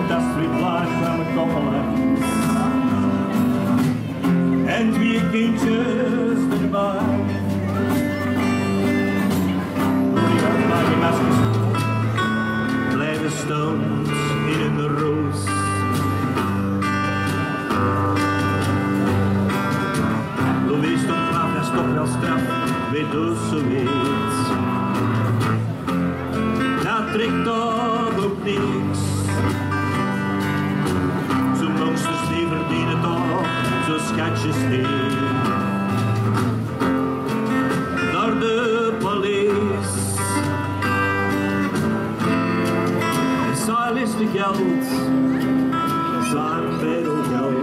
dat is weer klaar van mijn koppelen. En 2 kindjes erbij. Die hadden maar die maskers. Blijven staan in een roos. Louis stond vanaf, dat is toch wel straf, weet dus zo weet. Dat trekt toch ook niks. Zo'n monsters die verdienen toch, zo'n schatjes niet. Naar de police. Zaal is de geld, zaal veel geld.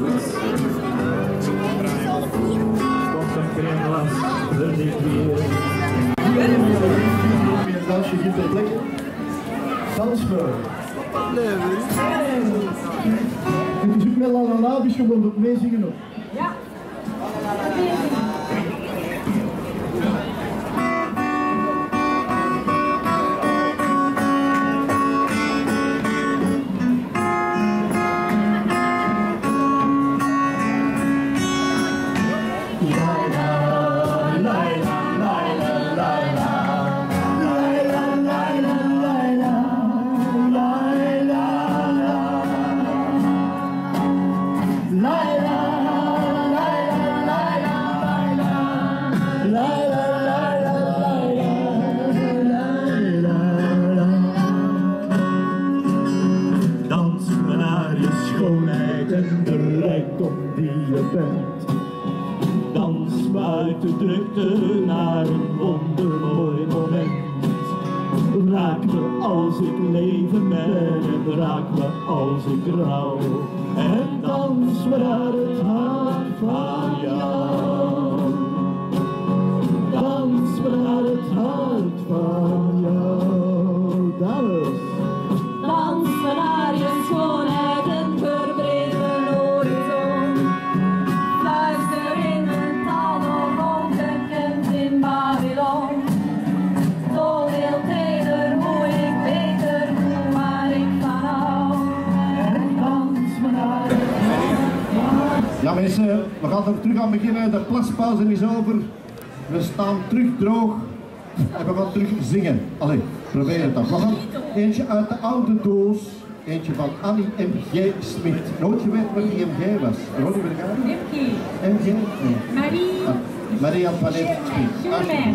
Komt een kringlas, er ligt weer. Een dansje giet het lekker. Dansvrouw. Het is ook met la la la, dus je moet ook meezingen ook. Ja. Dans me naar je schoonheid en de rijkdom die je bent. Dans uit de drukte naar een wondermooi moment. Raak me als ik leven ben en raak me als ik rouw. En dans me naar het hart van jou. Dans me naar het hart van jou. Dames. Dans me naar je schoonheid en verbreed een horizon. Luister in een taal nog ongekend in Babylon. Zo heel teder hoe ik beter doe waar ik van hou. En dans me naar Ja mensen, we gaan er terug aan beginnen. De plaspauze is over. We staan terug droog. En we gaan terug zingen. Allee, probeer het dan. We gaan eentje uit de oude doos. Eentje van Annie M.G. Smit. Nooit geweten wat die M.G. was. Hoor je weer gaan? M.G. Nee. Marie. Marie Antoinette Smit. Schuurman.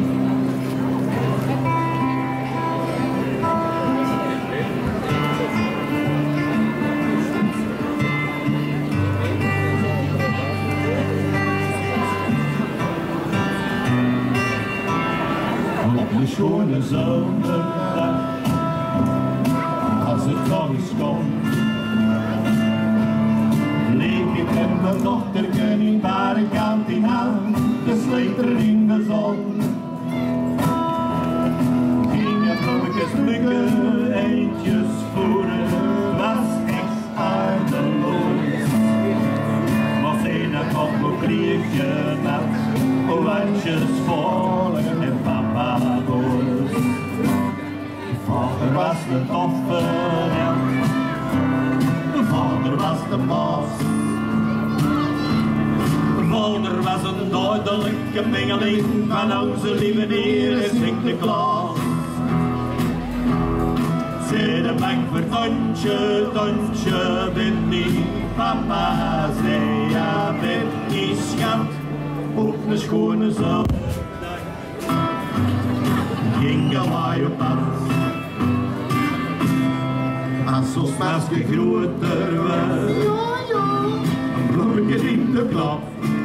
Op een schone zomerdag, als het nog eens komt, leek ik met mijn dochtertje in barrikant in hand, gesleter in de zon. Gingen bloemetjes plukken, eentjes voeren, was echt aardeloos. Was een op mijn kliertje nat, oranjes vol en papago's. Vader was de toffe held, vader was de baas. Vader was een duidelijke mengeling van onze lieve Heer Sinterklaas. Zei de bank voor Tontje, Tontje, bent niet papa, zei ja, bent niet schat. Op een schone zomerdag ging hij op pad. Als ons masker groter was, een bloemetje in de klap.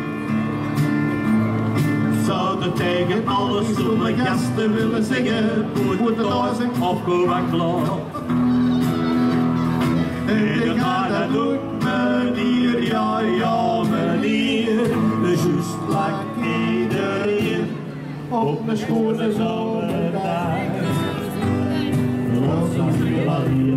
Zouden tegen alle stomme gasten willen zingen, moet het ozen of gewoon klaar. En dan gaat dat ook meneer, ja ja meneer, juist like iedereen op mijn schone zomerdag. Los weer alleen.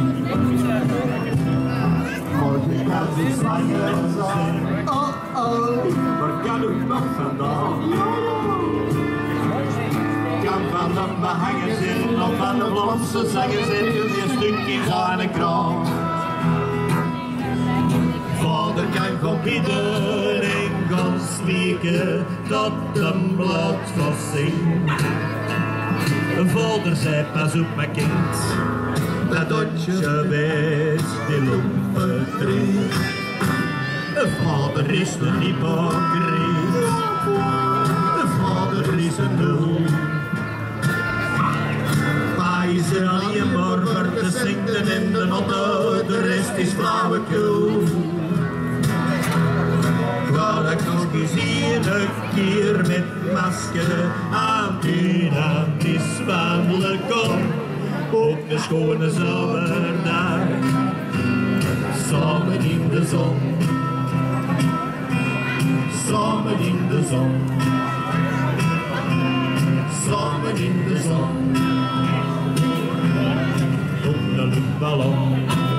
Morgen gaat het zwanger zijn, oh oh, waar kan ik nog vandaan? Kan van de behangen zijn, of van de blonse zanger zijn, een stukje aan de kraan. vader kan gebieden en gaan spieken tot de bloedvos zingt. Vader zei pas op mijn kind, dat je weet die lopen drinkt. Vader is een hypocriet, vader is een nul. Pa is er alleen maar voor te zingen in de notte, de rest is flauwekul. Ga ik nog eens hier een keer met masker aan die wandelen kom, op een schone zomerdag, samen in de zon. Samen in de zon, samen in de zon, op een luchtballon,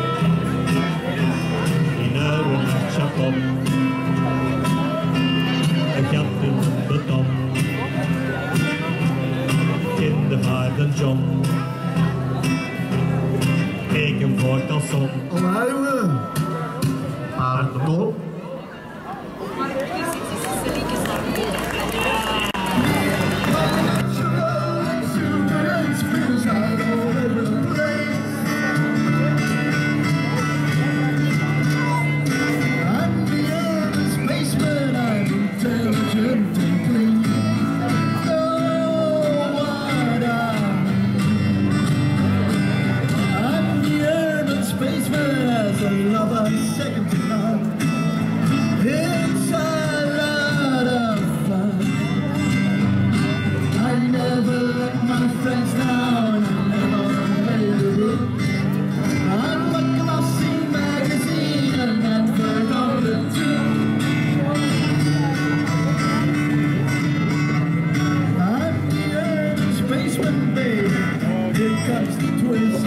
in een chapon, een gat in het beton, in de Harden John, ik hem voort als zon. Allee, aardappel. Second to none. It's a lot of fun. I never let my friends down. I never made a rule. I'm a glossy magazine and never gonna do. I'm the earnest spaceman, baby. Here comes the twist.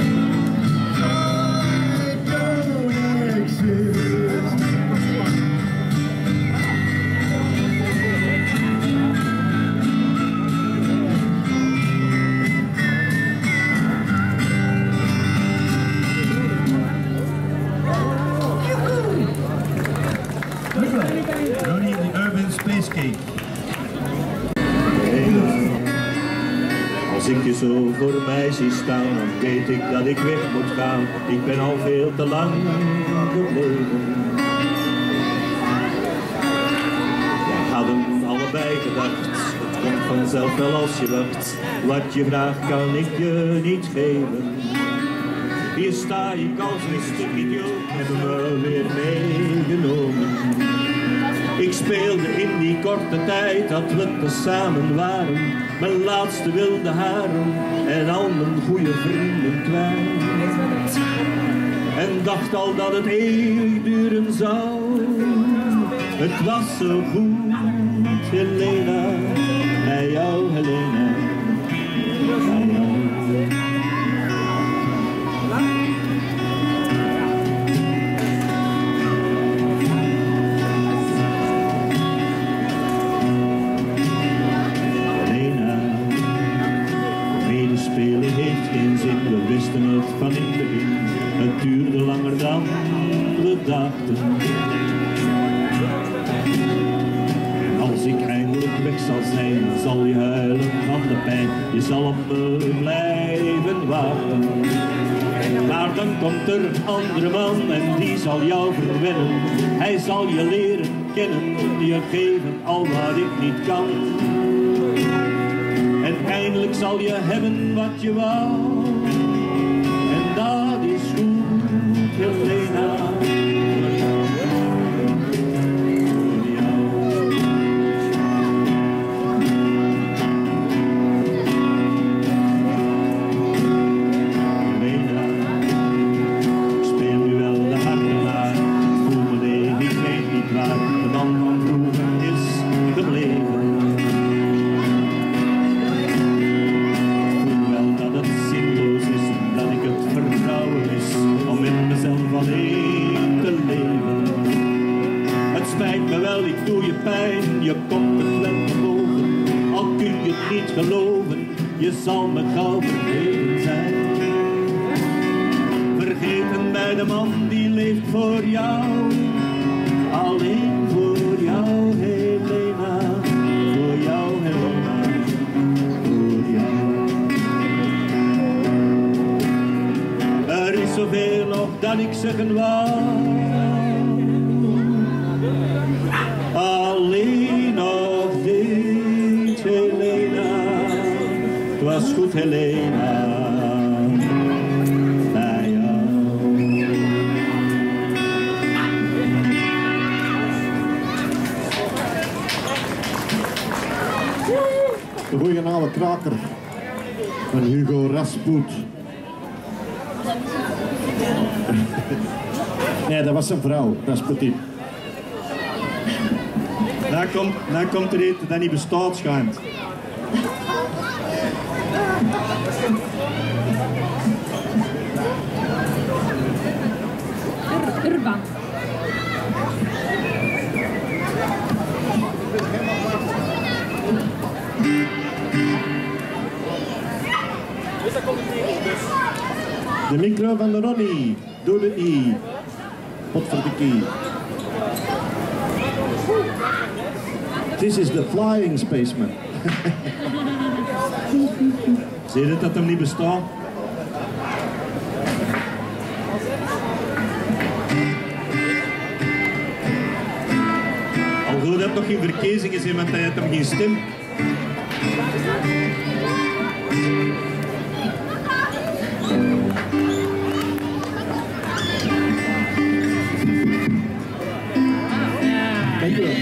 Ronnie the Urban Space Cake. Als ik je zo voor mij zie staan, dan weet ik dat ik weg moet gaan. Ik ben al veel te lang gebleven. Wij hadden allebei gedacht, het komt vanzelf wel als je wacht. Wat je vraagt kan ik je niet geven. Hier sta ik als rustig idioot, hebben me weer meegenomen. Ik speelde in die korte tijd dat we tezamen waren, mijn laatste wilde haren en al mijn goede vrienden kwijt. En dacht al dat het eeuwig duren zou. Het was zo goed, Helena, bij jou Helena, bij jou. Spelen heeft geen zin, we wisten het van in het begin. Het duurde langer dan we dachten. En als ik eindelijk weg zal zijn, zal je huilen van de pijn. Je zal op me blijven wachten. Maar dan komt er een andere man en die zal jou verwennen. Hij zal je leren kennen, je geven al wat ik niet kan. En eindelijk zal je hebben wat je wou. En dat is goed, Helena. Helena, ik speel nu wel de harten naar. Ik voel me leeg, ik weet niet waar de man van vroeger is gebleven. Het spijt me wel, ik doe je pijn, je komt het wel te boven. Al kun je het niet geloven, je zal me gauw vergeten zijn. Vergeten bij de man die leeft voor jou. alleen voor jou Helena, voor jou Helena, voor jou. Er is zoveel nog dat ik zeggen wou, alleen nog dit Helena, het was goed Helena. De goeie oude kraker van Hugo Raspuut. Nee, dat was zijn vrouw, Rasputin. Dan komt er eten dat niet bestaat schijnt. Urban. De micro van de Ronnie, doe het niet. Potverdikkie. This is the flying spaceman. Zie je dat hem niet bestaat? Al goed dat nog geen verkiezingen zijn, want hij had hem geen stem. Dank u wel.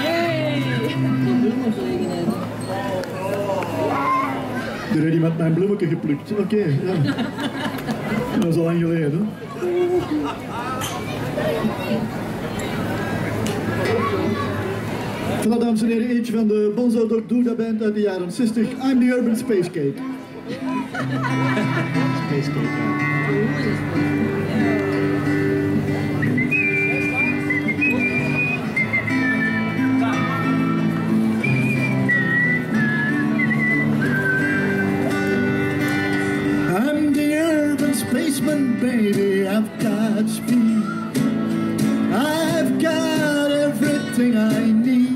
Er heeft iemand mijn bloemetje geplukt. Oké, ja. Dat is al lang geleden. Voilà, dames en heren, eentje van de Bonzo Dog Duda Band uit de jaren 60. I'm the Urban Space Cake. Space Cake, ja. Spaceman, baby, I've got speed. I've got everything I need.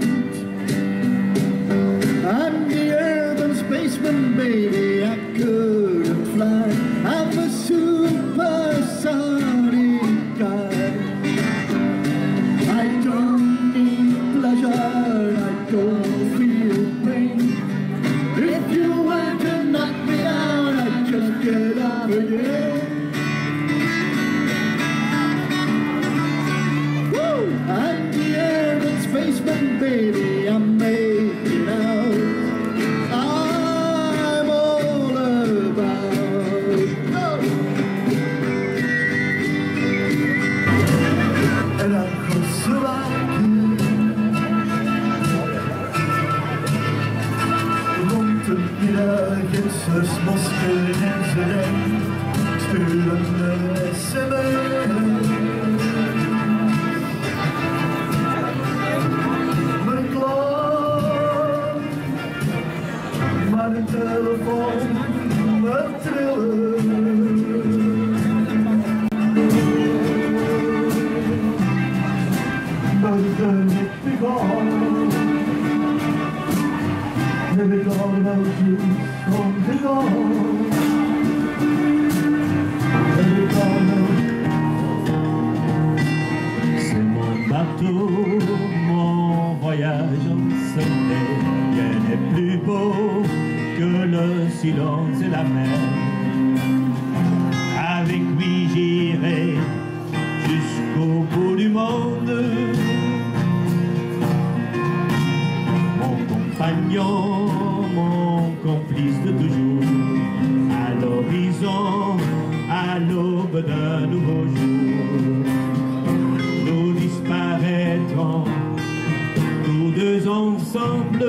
I'm the urban spaceman, baby, I couldn't fly. I'm a supersonic guy. I don't need pleasure, I don't feel pain. If you were to knock me down, I'd just get up again. I'm the urban spaceman, baby, I'm making out. I'm all about. En dan Tsjechoslowakije. Rond de middag is Moskou en Zelensky sturen een sms. Maar de telefoon moet trillen. Buiten ik begon, heb ik allemaal iets omgedaan. C'est mon bateau, mon voyage en secret. Rien n'est plus beau que le silence et la mer. Avec lui j'irai jusqu'au bout du monde. Mon compagnon, mon complice de toujours. À l'horizon, à l'aube d'un nouveau jour, nous disparaîtrons tous deux ensemble.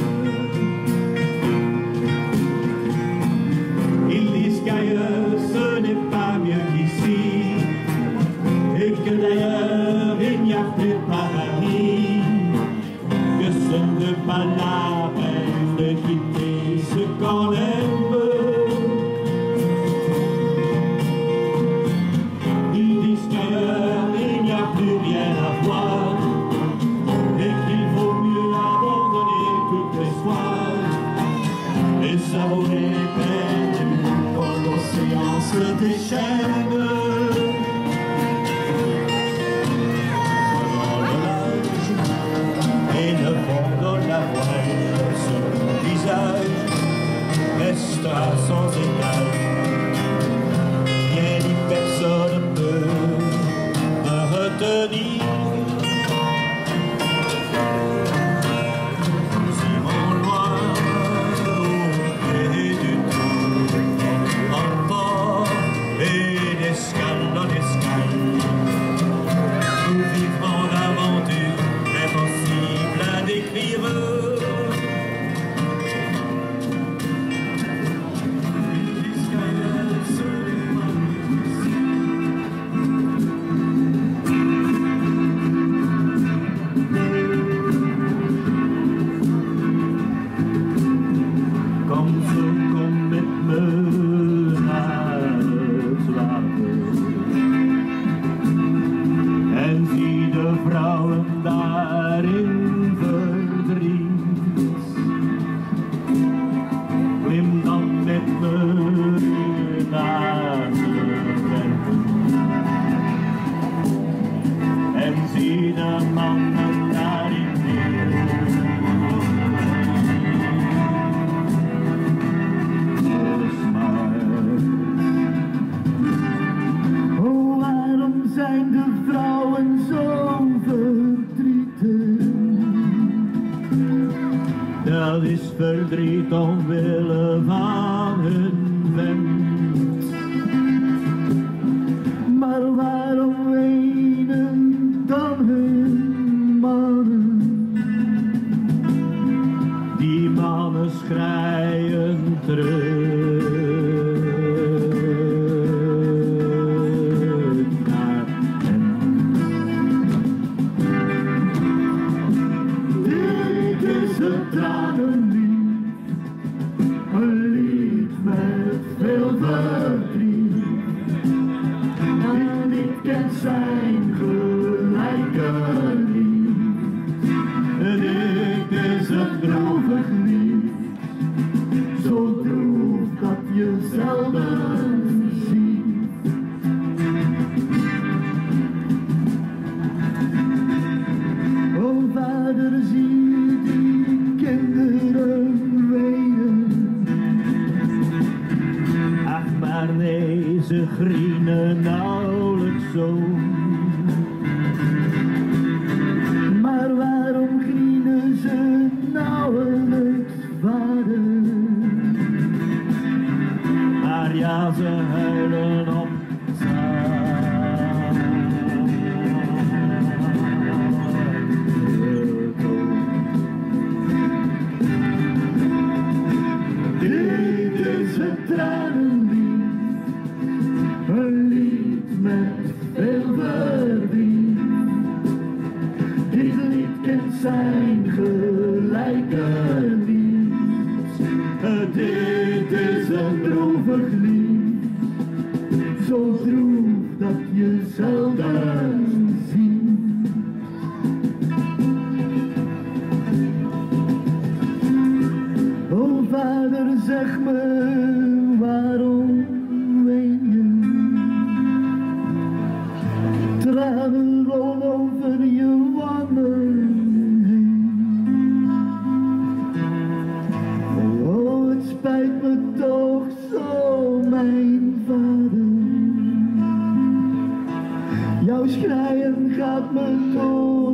Ils disent qu'ailleurs ce n'est pas mieux qu'ici, et que d'ailleurs il n'y a plus de paradis, que ce n'est pas la peine de quitter ce qu'on aime. se déchaîne. Dans le large et le vent de la voile, son visage restera sans égal. Rien ni personne peut me retenir. Dat is verdriet omwille van hun vent. Maar waarom wenen dan hun mannen? Die mannen schreien terug naar hen. Dit is het tranenlied, een lied met veel verdriet. Dit lied kent zijn gelijke lied. Dit is een droevig lied, zo droef dat je zelden ziet. O vader, zie die kinderen wenen. Ach, maar nee, ze grienen nauwelijks zo. Maar waarom grienen ze nauwelijks, vader? Maar ja, ze huilen op dit is het tranenlied, een lied met veel verdriet. Dit lied kent zijn gelijke lied. Dit is een droevig lied, zo droef dat je zelden ziet. O vader, zeg me, waarom ween je? Tranen rollen over je wangen heen. Oh, het spijt me toch zo, mijn vader. Jouw schreien gaat me door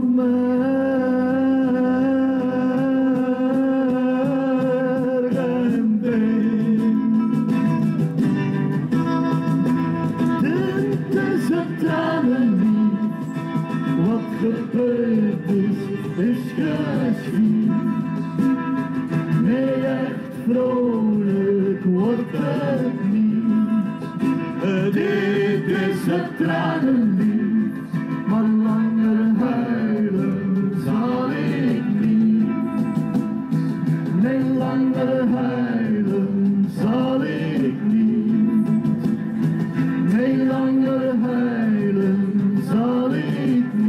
gebeurd is geschied. Nee, echt vrolijk wordt het niet. Dit is het tranenlied, maar langer huilen zal ik niet. Nee, langer huilen zal ik niet. Nee, langer huilen zal ik niet.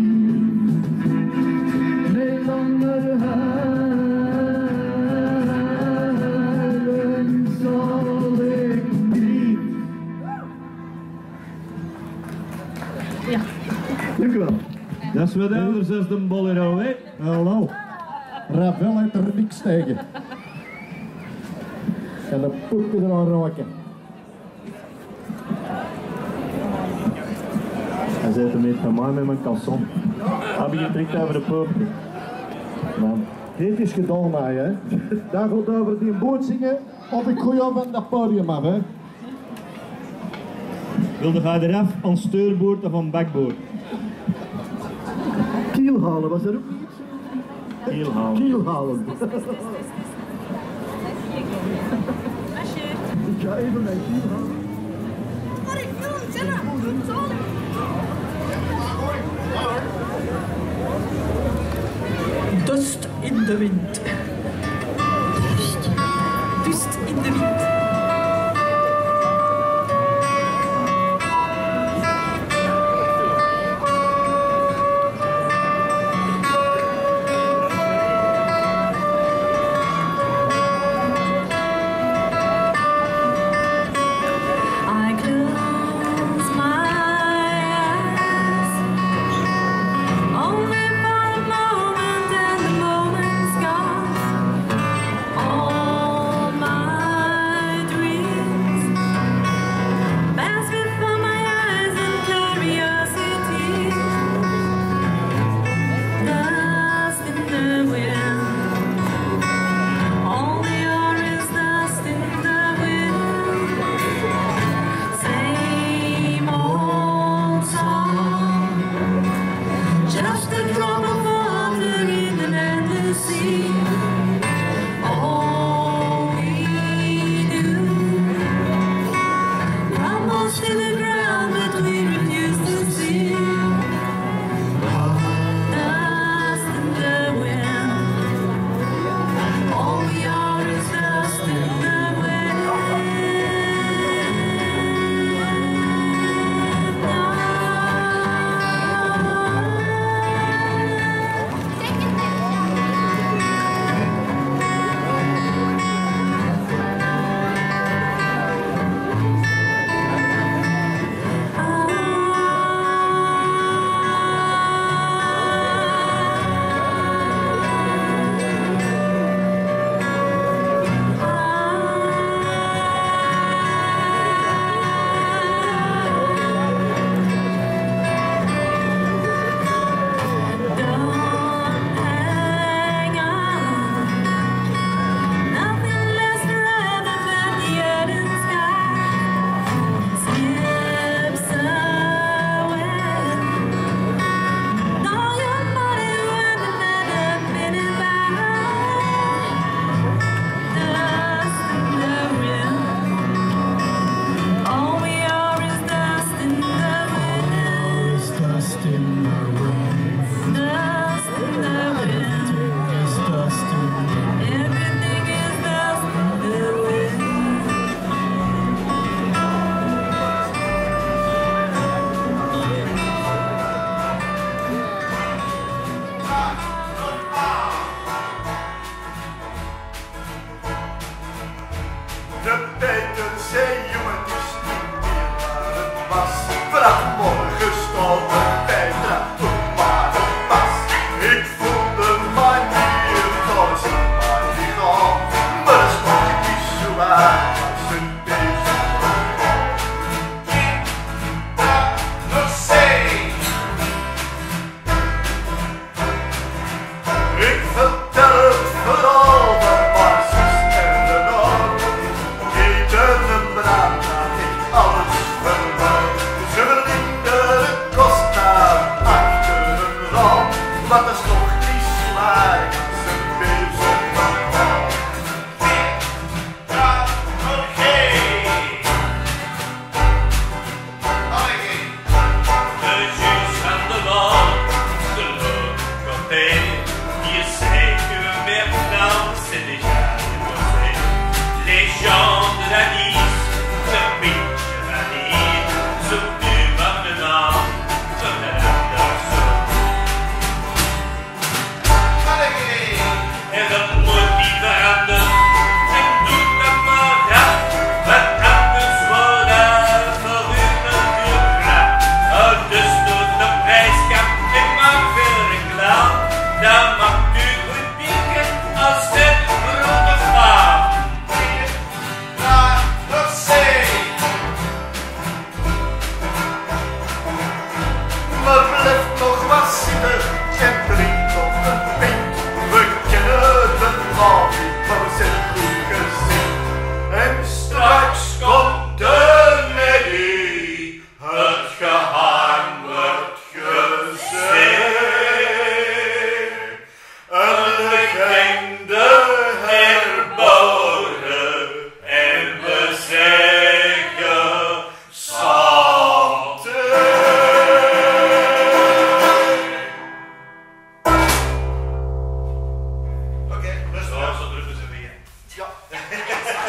Ja. Dank u wel. Dat is wat anders dan de bolero, hè? Hallo. Ravel heeft er niks tegen. En de poepen er aan raken. Hij zit er met mij met mijn kasson. Heb je getrikt over de poepen? Man. Dit is gedaan, mij, hè. Daar gaat over die boot zingen, of ik gooi op aan dat podium af, hè. Wilde ga je eraf aan steurboord of aan bakboord? Kiel halen, was er ook niet? Heel haal. Kiel halen. Ik ga even mijn kiel halen. Dust in de wind. Dust in de wind.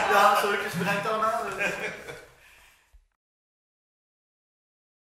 Ja, zo ik eens bereikt allemaal.